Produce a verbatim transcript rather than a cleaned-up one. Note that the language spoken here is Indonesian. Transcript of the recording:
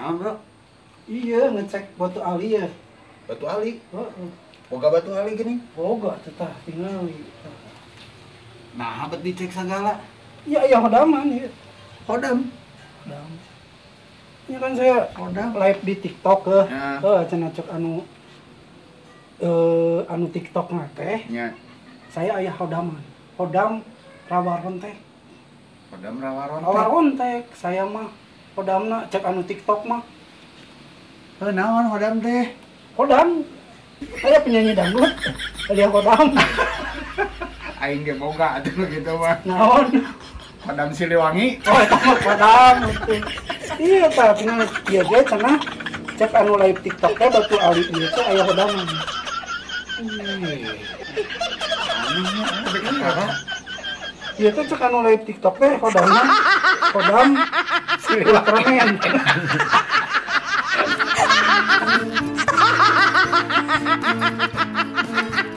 Nah, bro. Iya, ngecek batu ali ya. Batu ali. Heeh. Boga batu ali gini. Boga tetah tingali. Nah, abet dicek segala. Iya, iya hodaman ya. Hodam. Hodam. Ini kan saya Hodam. live di TikTok ke. Ya. Heeh, cenah cek anu eh anu TikTok mah teh. Nya. Saya aya hodaman. Hodam rawaron teh. Hodam rawaron. Rawaron teh saya mah hodamna cek anu TikTok mah. Heuh, naon hodam teh? Hodam. Saya penyanyi dangdut. Dia hodam. Aing ge boga atuh gitu mah. Naon? Hodam Siliwangi. Oh, eta mah hodam. Iya, tah tinggal ieu ge cenah cek anu live TikTok teh batu ali ieu teh aya hodaman. Anehnya ada kakak. Ieu teh cek anu live TikTok teh hodamna hodam Siliwangi. Keren.